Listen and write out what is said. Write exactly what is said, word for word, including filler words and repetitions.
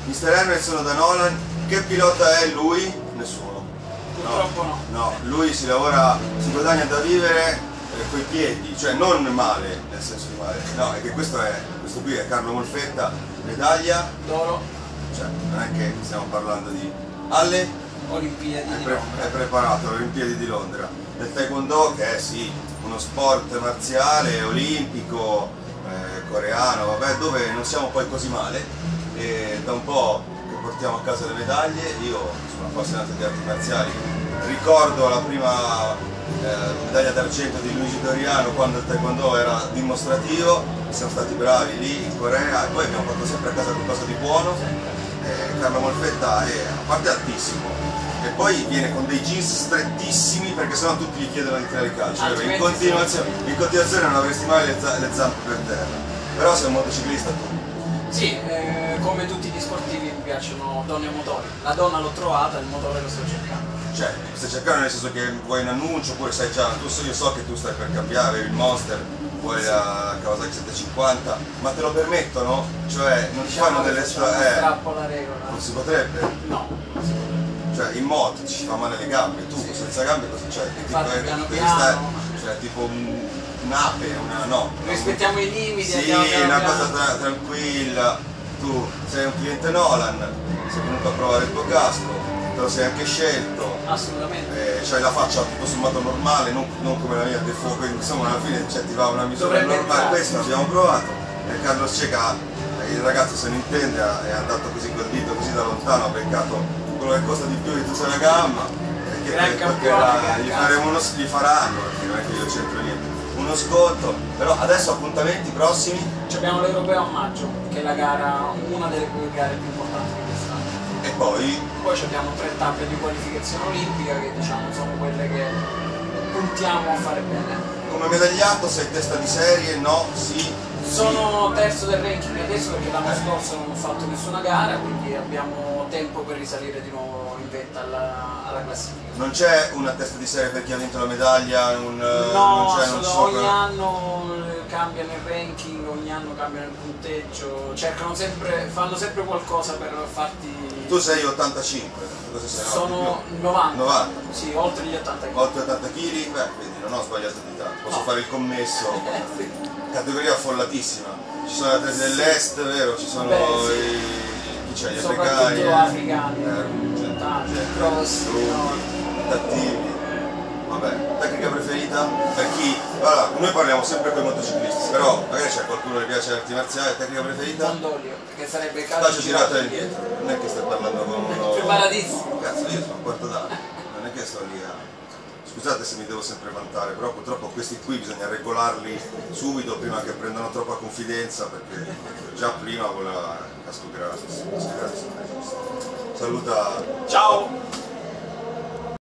mister Helmet sono da Nolan. Che pilota è lui? Nessuno. Purtroppo no. No, lui si lavora, si guadagna da vivere eh, coi piedi, cioè non male, nel senso di male. No, è che questo è, questo qui è Carlo Molfetta, medaglia d'oro, cioè non è che stiamo parlando di alle Olimpiadi è, di pre Londra. è preparato alle Olimpiadi di Londra, nel taekwondo che è sì uno sport marziale olimpico eh, coreano, vabbè, dove non siamo poi così male, e da un po' che portiamo a casa le medaglie. Io sono appassionato di arti marziali, ricordo la prima eh, medaglia d'argento di Luigi Doriano quando il taekwondo era dimostrativo, siamo stati bravi lì in Corea e poi abbiamo portato sempre a casa qualcosa di buono. eh, Carlo Molfetta è a parte altissimo e poi viene con dei jeans strettissimi perché sennò tutti gli chiedono di tirare il calcio, in continuazione, in continuazione non avresti mai le, le zampe per terra. Però sei un motociclista tu. Sì, eh, come tutti gli sportivi mi piacciono donne e motori. La donna l'ho trovata, il motore lo sto cercando. Cioè, stai cercando nel senso che vuoi un annuncio oppure sai già, tu, io so che tu stai per cambiare il Monster, vuoi la Kawasaki settecentocinquanta, ma te lo permettono? Cioè non ci fanno delle strade. Eh, strappo la regola. Non si potrebbe? No, non si potrebbe. Cioè in moto ci fa male le gambe, tu Sì. senza gambe cosa c'è? Infatti, Tipo, piano devi piano. stare- cioè tipo un, un'ape, una no. Rispettiamo i limiti, Sì, andiamo piano una piano. cosa tra- tranquilla. Tu sei un cliente Nolan, sei venuto a provare il tuo casco, te lo sei anche scelto, Assolutamente. eh, c'hai la faccia tutto sommato normale, non, non come la mia del fuoco, insomma alla fine cioè, ti va una misura Dovrebbe normale, entrare. questo l'abbiamo provato. E Carlo Ceca, il ragazzo se ne intende, è andato così col dito, così da lontano, ha beccato quello che costa di più di tutta la gamma, perché, Gran perché campione, la- gran gli, cazzo. faremo uno, gli faranno, perché non è che io c'entro niente, uno sconto, però adesso appuntamenti prossimi. Abbiamo l'Europeo a maggio, che è la gara, una delle gare più importanti di quest'anno. E poi Poi abbiamo tre tappe di qualificazione olimpica che diciamo sono quelle che puntiamo a fare bene. come medagliato sei testa di serie? No? Sì? Sono terzo del ranking adesso perché l'anno scorso non ho fatto nessuna gara, quindi abbiamo tempo per risalire di nuovo in vetta alla, alla classifica. Non c'è una testa di serie per chi ha vinto la medaglia? Un, No, non c'è, non ci sono ogni per- anno cambiano il ranking, ogni anno cambiano il punteggio, cercano sempre, fanno sempre qualcosa per farti... Tu sei ottantacinque, cosa sei? No, Sono di più. novanta. novanta. Sì, oltre gli ottanta chili. oltre ottanta chili? Beh, vedi, non ho sbagliato di tanto, posso No. fare il commesso. Categoria affollatissima. Ci sono atleti dell'est, vero? Ci sono Beh, sì. i... chi c'è? Gli Soprattutto africani? africani, eh, gente- tanti, gente- grossi, lunghi, no. cattivi. Vabbè, tecnica preferita? Per chi? Allora, noi parliamo sempre con i motociclisti, però magari c'è qualcuno che piace le arti marziali, tecnica preferita? Mondolio, che sarebbe il calcio Faccio girato indietro, non è che stai parlando con uno... Preparatissimo. Cazzo, io sono un quarto d'anno, non è che sto lì a... Scusate se mi devo sempre vantare, però purtroppo questi qui bisogna regolarli subito prima che prendano troppa confidenza, perché già prima voleva casco gratis, casco gratis non esiste. Saluta... Ciao!